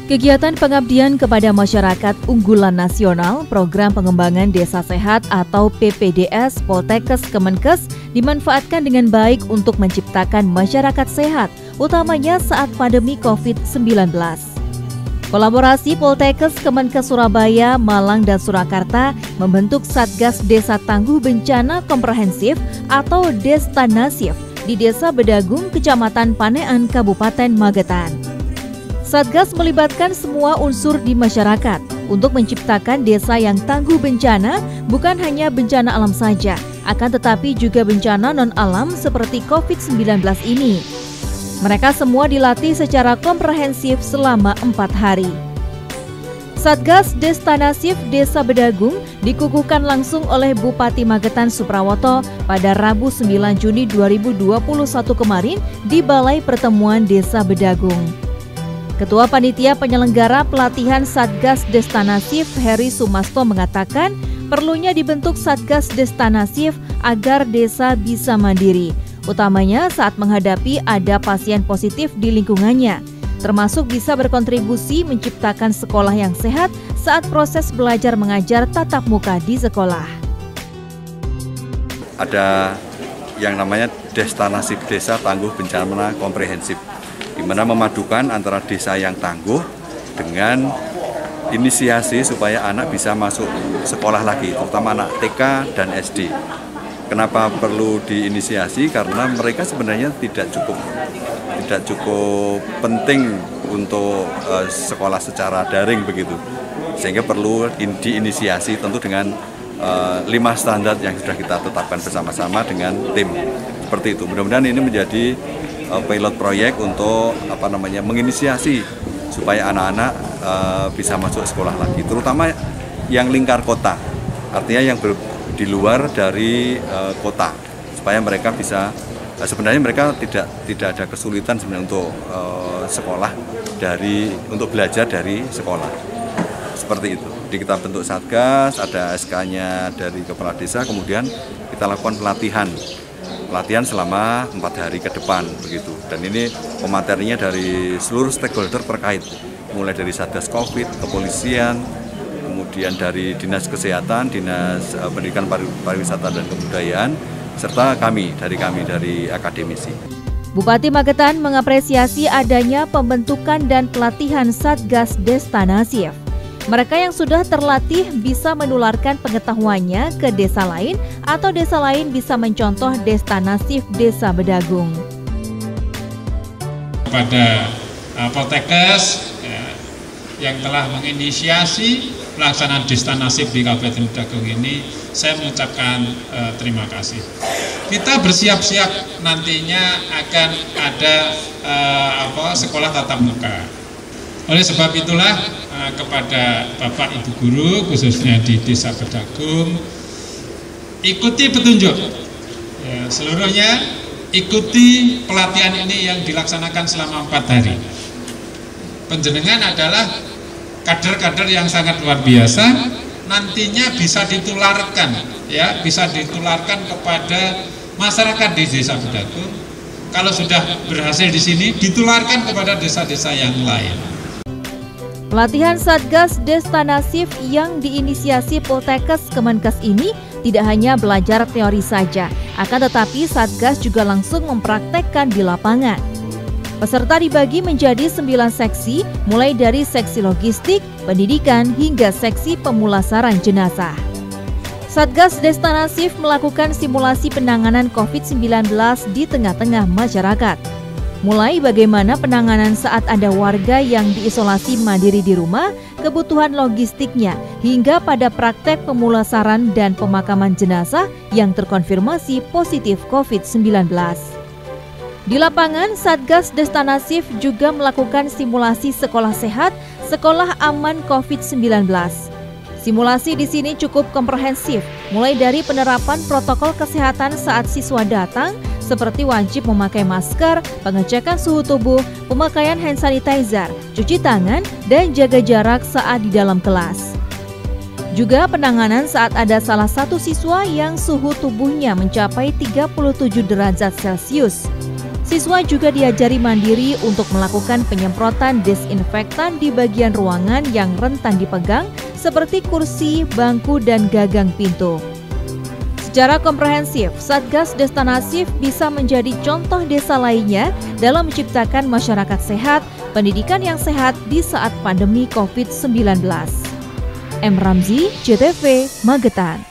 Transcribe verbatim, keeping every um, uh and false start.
Kegiatan pengabdian kepada masyarakat unggulan nasional Program Pengembangan Desa Sehat atau P P D S Poltekkes Kemenkes dimanfaatkan dengan baik untuk menciptakan masyarakat sehat, utamanya saat pandemi covid sembilan belas. Kolaborasi Poltekkes Kemenkes Surabaya, Malang, dan Surakarta membentuk Satgas Desa Tangguh Bencana Komprehensif atau Destanasif di Desa Bedagung, Kecamatan Panean, Kabupaten Magetan. Satgas melibatkan semua unsur di masyarakat untuk menciptakan desa yang tangguh bencana, bukan hanya bencana alam saja, akan tetapi juga bencana non-alam seperti covid sembilan belas ini. Mereka semua dilatih secara komprehensif selama empat hari. Satgas Destanasif Desa Bedagung dikukuhkan langsung oleh Bupati Magetan Suprawoto pada Rabu sembilan Juni dua ribu dua puluh satu kemarin di Balai Pertemuan Desa Bedagung. Ketua Panitia Penyelenggara Pelatihan Satgas Destanasif Heri Sumasto mengatakan perlunya dibentuk Satgas Destanasif agar desa bisa mandiri, utamanya saat menghadapi ada pasien positif di lingkungannya, termasuk bisa berkontribusi menciptakan sekolah yang sehat saat proses belajar mengajar tatap muka di sekolah. Ada yang namanya Destanasif Desa Tangguh Bencana Komprehensif, di mana memadukan antara desa yang tangguh dengan inisiasi supaya anak bisa masuk sekolah lagi, terutama anak T K dan S D. Kenapa perlu diinisiasi? Karena mereka sebenarnya tidak cukup tidak cukup penting untuk uh, sekolah secara daring begitu, sehingga perlu diinisiasi tentu dengan uh, lima standar yang sudah kita tetapkan bersama-sama dengan tim seperti itu. Mudah-mudahan ini menjadi pilot proyek untuk apa namanya menginisiasi supaya anak-anak uh, bisa masuk sekolah lagi, terutama yang lingkar kota, artinya yang ber, di luar dari uh, kota, supaya mereka bisa uh, sebenarnya mereka tidak tidak ada kesulitan sebenarnya untuk uh, sekolah dari untuk belajar dari sekolah seperti itu. Jadi kita bentuk satgas, ada S K-nya dari kepala desa, kemudian kita lakukan pelatihan. Pelatihan selama empat hari ke depan begitu, dan ini pematerinya dari seluruh stakeholder terkait, mulai dari Satgas Covid, kepolisian, kemudian dari Dinas Kesehatan, Dinas Pendidikan Pariwisata dan Kebudayaan, serta kami dari kami dari akademisi. Bupati Magetan mengapresiasi adanya pembentukan dan pelatihan Satgas Destanasif. Mereka yang sudah terlatih bisa menularkan pengetahuannya ke desa lain atau desa lain bisa mencontoh Destanasif Desa Bedagung. Kepada uh, Poltekkes ya, yang telah menginisiasi pelaksanaan Destanasif di Kabupaten Bedagung ini, saya mengucapkan uh, terima kasih. Kita bersiap-siap nantinya akan ada uh, apa, sekolah tatap muka. Oleh sebab itulah uh, kepada Bapak Ibu Guru khususnya di Desa Bedagung, ikuti petunjuk ya, seluruhnya, ikuti pelatihan ini yang dilaksanakan selama empat hari. Penjenengan adalah kader-kader yang sangat luar biasa, nantinya bisa ditularkan ya, bisa ditularkan kepada masyarakat di Desa Bedagung. Kalau sudah berhasil di sini, ditularkan kepada desa-desa yang lain. Pelatihan Satgas Destanasif yang diinisiasi Poltekkes Kemenkes ini tidak hanya belajar teori saja, akan tetapi Satgas juga langsung mempraktekkan di lapangan. Peserta dibagi menjadi sembilan seksi, mulai dari seksi logistik, pendidikan, hingga seksi pemulasaran jenazah. Satgas Destanasif melakukan simulasi penanganan covid sembilan belas di tengah-tengah masyarakat. Mulai bagaimana penanganan saat ada warga yang diisolasi mandiri di rumah, kebutuhan logistiknya, hingga pada praktek pemulasaran dan pemakaman jenazah yang terkonfirmasi positif covid sembilan belas. Di lapangan, Satgas Destanasif juga melakukan simulasi sekolah sehat, sekolah aman covid sembilan belas. Simulasi di sini cukup komprehensif, mulai dari penerapan protokol kesehatan saat siswa datang, seperti wajib memakai masker, pengecekan suhu tubuh, pemakaian hand sanitizer, cuci tangan, dan jaga jarak saat di dalam kelas. Juga penanganan saat ada salah satu siswa yang suhu tubuhnya mencapai tiga puluh tujuh derajat Celcius. Siswa juga diajari mandiri untuk melakukan penyemprotan desinfektan di bagian ruangan yang rentan dipegang seperti kursi, bangku, dan gagang pintu. Secara komprehensif, Satgas Destanasif bisa menjadi contoh desa lainnya dalam menciptakan masyarakat sehat, pendidikan yang sehat di saat pandemi covid sembilan belas. M. Ramzi, J T V, Magetan.